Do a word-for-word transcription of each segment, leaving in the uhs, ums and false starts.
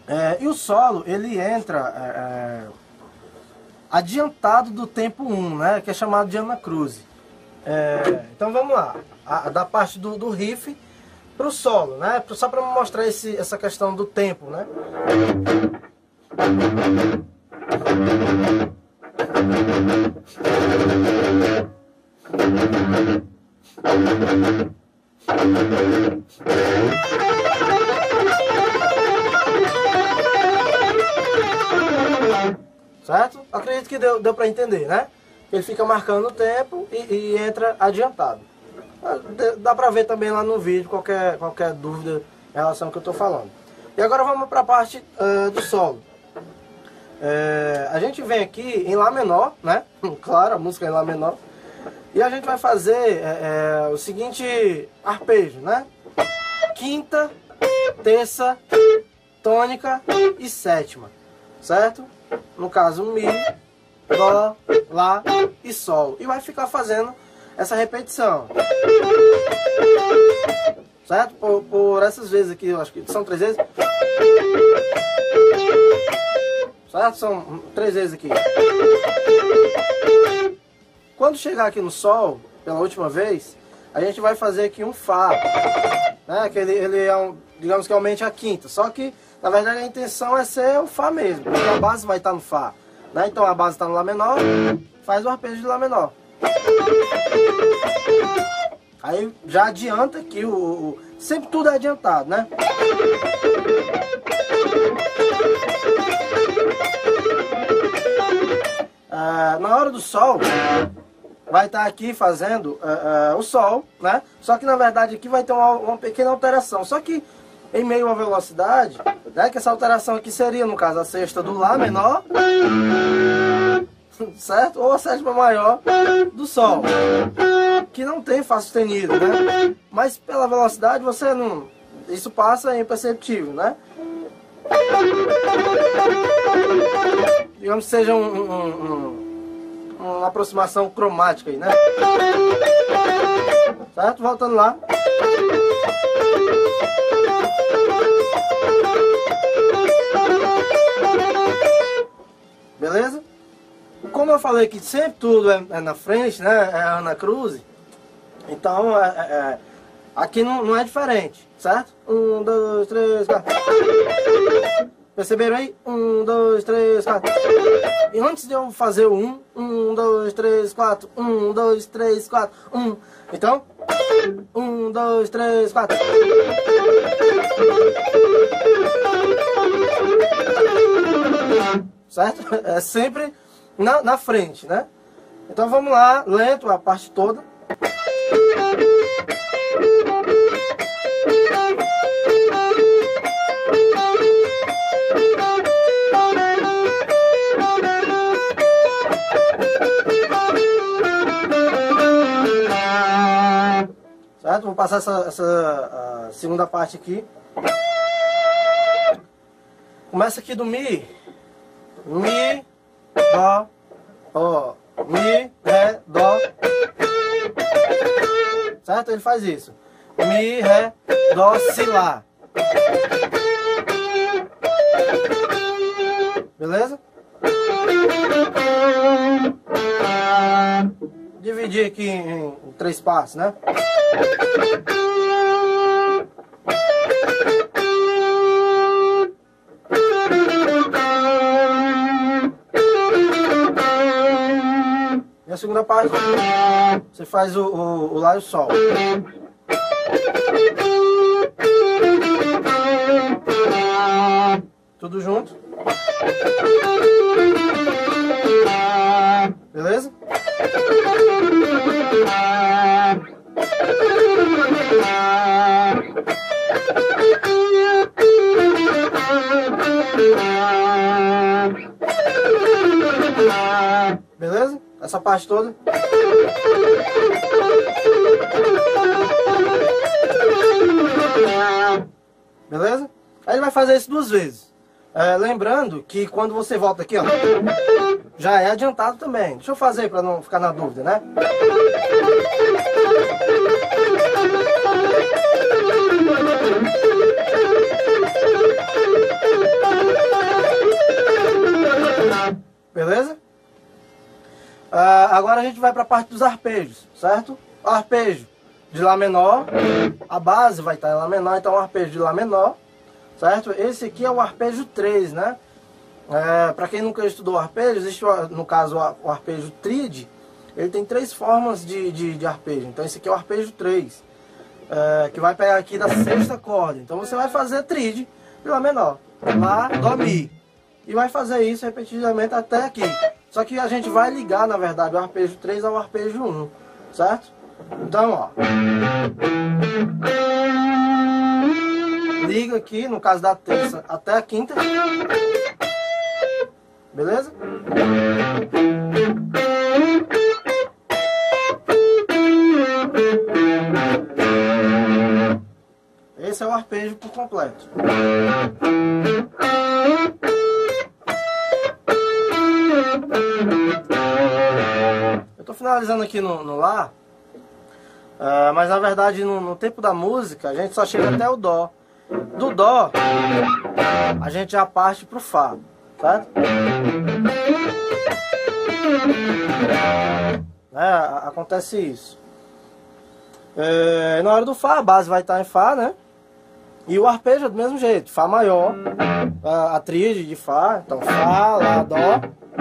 É, e o solo, ele entra é, é, adiantado do tempo um, né? Que é chamado de anacruze. É, então vamos lá, a, da parte do, do riff para o solo, né? Só para mostrar esse, essa questão do tempo, né? Certo? Acredito que deu, deu para entender, né? Ele fica marcando o tempo e, e entra adiantado. Dá para ver também lá no vídeo qualquer, qualquer dúvida em relação ao que eu estou falando. E agora vamos para a parte uh, do solo. É, a gente vem aqui em Lá menor, né? Claro, a música é em Lá menor. E a gente vai fazer é, é, o seguinte arpejo, né? Quinta, terça, tônica e sétima, certo? No caso, Mi, Dó, Lá e Sol. E vai ficar fazendo essa repetição, certo? Por, por essas vezes aqui, eu acho que são três vezes. Certo? São três vezes aqui. Quando chegar aqui no Sol, pela última vez, a gente vai fazer aqui um Fá, né? Que ele, ele é um, digamos que aumente a quinta. Só que, na verdade, a intenção é ser o Fá mesmo, porque a base vai estar no Fá, né? Então a base está no Lá menor, faz o arpejo de Lá menor. Aí já adianta que o, o sempre tudo é adiantado, né? Ah, na hora do Sol vai estar aqui fazendo uh, uh, o Sol, né? Só que na verdade aqui vai ter uma, uma pequena alteração. Só que em meio à velocidade, né? Que essa alteração aqui seria, no caso, a sexta do Lá menor, certo? Ou a sétima maior do Sol, que não tem Fá sustenido, né? Mas pela velocidade você não... Isso passa imperceptível, né? Digamos que seja um, um, um, uma aproximação cromática aí, né? Certo? Voltando lá. Beleza? Como eu falei que sempre tudo é, é na frente, né? É a anacruze. Então, é, é, aqui não, não é diferente, certo? Um, dois, três, quatro. Perceberam aí? Um, dois, três, quatro. E antes de eu fazer o um, um, dois, três, quatro, um, dois, três, quatro, um. Então, um, dois, três, quatro. Certo? É sempre na, na frente, né? Então vamos lá, lento a parte toda. Certo? Vou passar essa, essa segunda parte aqui. Começa aqui do Mi. Mi, Dó, Ó. Mi, Ré, Dó. Certo? Ele faz isso. Mi, Ré, Dó, Si, Lá. Beleza? Dividir aqui em, em três partes, né? E a segunda parte, você faz o, o, o Lá e o Sol. Tudo junto. Beleza? Beleza? Essa parte toda. Beleza? Aí ele vai fazer isso duas vezes. É, lembrando que quando você volta aqui, ó, já é adiantado também. Deixa eu fazer para não ficar na dúvida, né? agora a gente vai para a parte dos arpejos, certo? O arpejo de Lá menor, a base vai estar em Lá menor, então o arpejo de Lá menor, certo? Esse aqui é o arpejo três, né? É, para quem nunca estudou arpejo, existe no caso o arpejo tríade, ele tem três formas de, de, de arpejo. Então esse aqui é o arpejo três, é, que vai pegar aqui da sexta corda. Então você vai fazer tríade de Lá menor, Lá, Dó, Mi. E vai fazer isso repetidamente até aqui. Só que a gente vai ligar, na verdade, o arpejo três ao arpejo um, certo? Então, ó. Liga aqui, no caso da terça até a quinta. Beleza? Esse é o arpejo por completo. Eu estou finalizando aqui no, no Lá, uh, mas na verdade no, no tempo da música a gente só chega até o Dó. Do Dó a gente já parte para o Fá, certo? É, acontece isso. É, na hora do Fá a base vai estar em Fá, né? E o arpejo é do mesmo jeito, Fá maior, a, a tríade de Fá, então Fá, Lá, Dó.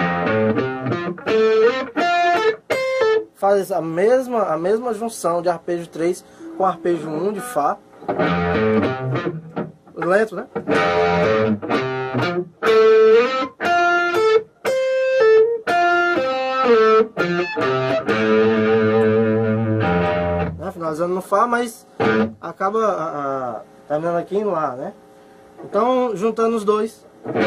Faz a mesma, a mesma junção de arpejo três com arpejo um de Fá. Lento, né? Né? Finalizando no Fá, mas acaba a, a, terminando aqui em Lá, né? Então, juntando os dois.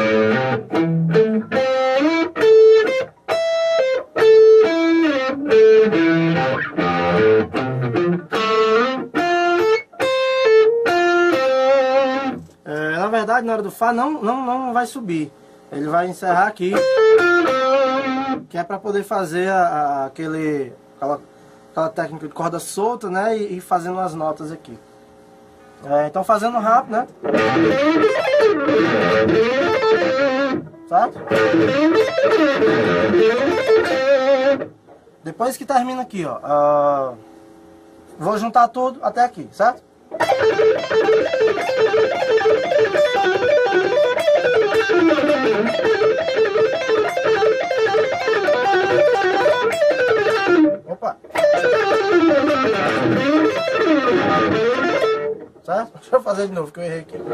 É, na verdade, na hora do Fá não, não, não vai subir. Ele vai encerrar aqui, que é para poder fazer a, a, aquele, aquela, aquela técnica de corda solta, né? E, e fazendo as notas aqui. É, então fazendo rápido, né? Certo? Depois que termina aqui, ó, uh, vou juntar tudo até aqui, certo? Opa! Certo? Deixa eu fazer de novo, que eu errei aqui.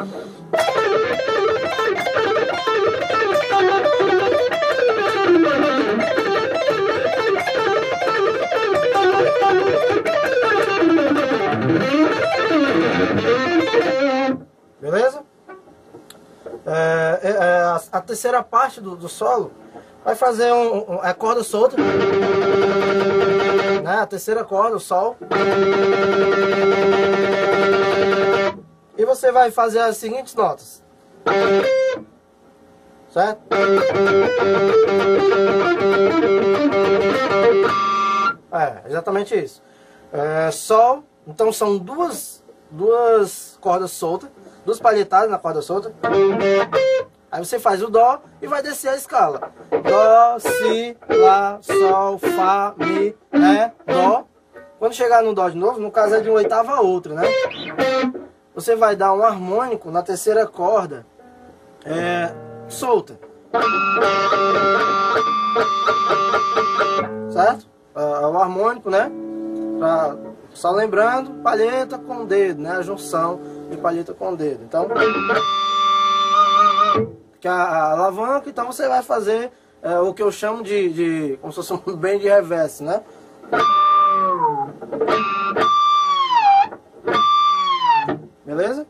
Beleza? É, é, a, a terceira parte do, do solo vai fazer um, um, a corda solta, né? A terceira corda, o Sol. E você vai fazer as seguintes notas, certo? É, exatamente isso. É, Sol, então são duas, duas cordas soltas, duas palhetadas na corda solta. Aí você faz o Dó e vai descer a escala. Dó, Si, Lá, Sol, Fá, Mi, Ré, Dó. Quando chegar no Dó de novo, no caso é de uma oitava a outra, né? Você vai dar um harmônico na terceira corda, é, solta. Certo? É o harmônico, né? Pra, só lembrando, palheta com dedo, né? A junção de palheta com dedo. Então, que a, a alavanca, então você vai fazer é, o que eu chamo de, de como se fosse um bem de reverse, né? Beleza?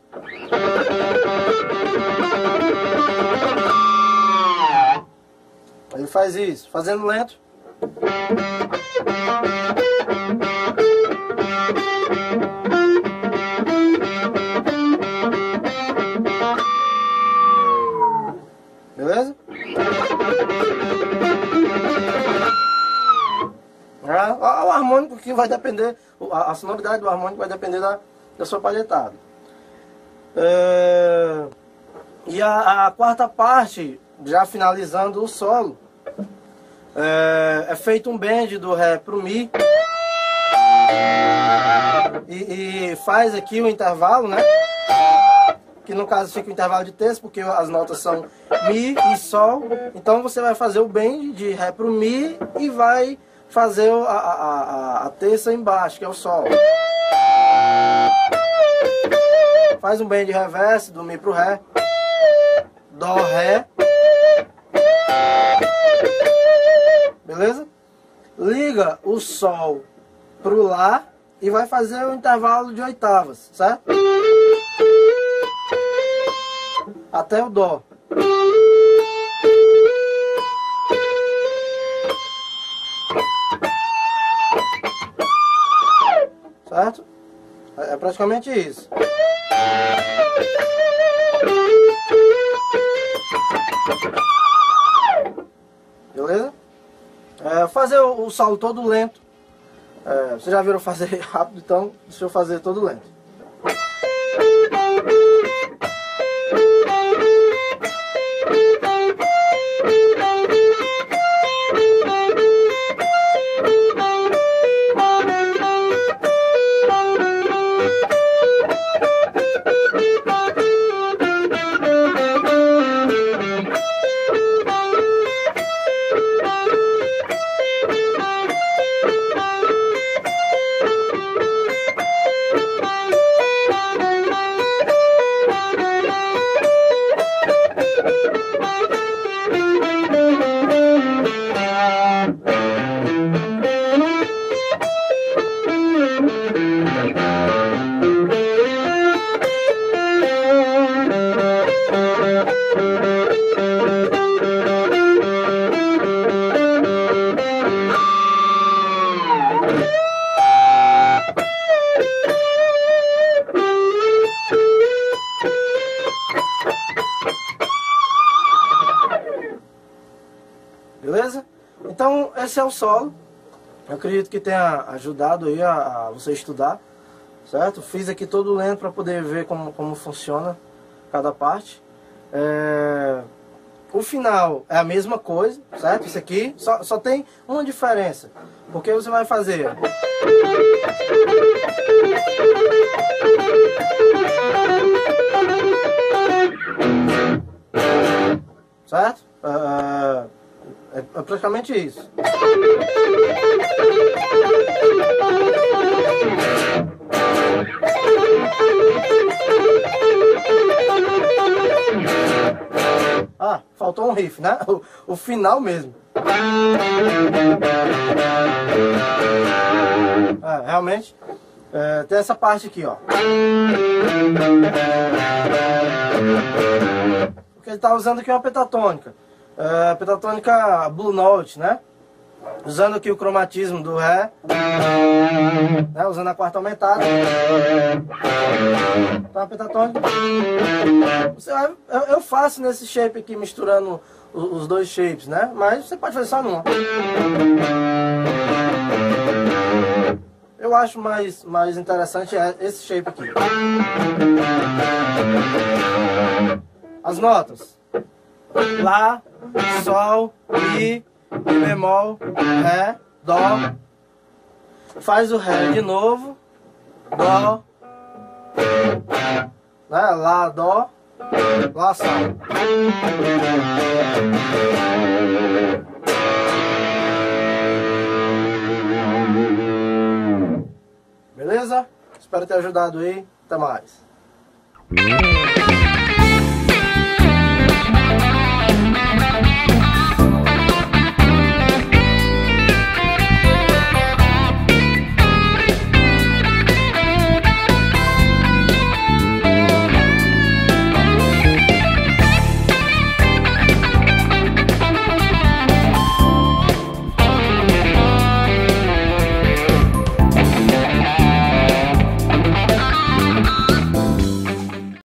Ele faz isso, fazendo lento. Beleza? É, o harmônico que vai depender, a sonoridade do harmônico vai depender da, da sua palhetada. É, e a, a quarta parte, já finalizando o solo, É, é feito um bend do Ré pro Mi. E, e faz aqui o intervalo, né? Que no caso fica o intervalo de terça, porque as notas são Mi e Sol. Então você vai fazer o bend de Ré pro Mi e vai fazer a, a, a, a terça embaixo, que é o Sol. Faz um bend reverso do Mi pro Ré. Dó, Ré. Beleza? Liga o Sol pro Lá e vai fazer o intervalo de oitavas, certo? Até o Dó. Certo? É praticamente isso. Beleza? É, fazer o, o solo todo lento. É, vocês já viram fazer rápido, então deixa eu fazer todo lento. Beleza? Então esse é o solo. Eu acredito que tenha ajudado aí a, a você estudar, certo? Fiz aqui todo lento para poder ver como, como funciona cada parte. É... O final é a mesma coisa, certo? Isso aqui só, só tem uma diferença, porque você vai fazer certo? É, é, é praticamente isso. Ah, faltou um riff, né? O, o final mesmo. É, realmente. É, tem essa parte aqui, ó. Porque ele tá usando aqui uma pentatônica. É, pentatônica Blue Note, né? Usando aqui o cromatismo do Ré, né? Usando a quarta aumentada. Tá, pentatônica. Você vai, eu, eu faço nesse shape aqui, misturando os, os dois shapes, né? Mas você pode fazer só numa. Eu acho mais, mais interessante esse shape aqui. As notas: Lá, Sol, Mi, Mi bemol, Ré, Dó. Faz o Ré de novo. Dó, né? Lá, Dó, Lá, Sol. Beleza? Espero ter ajudado aí. Até mais.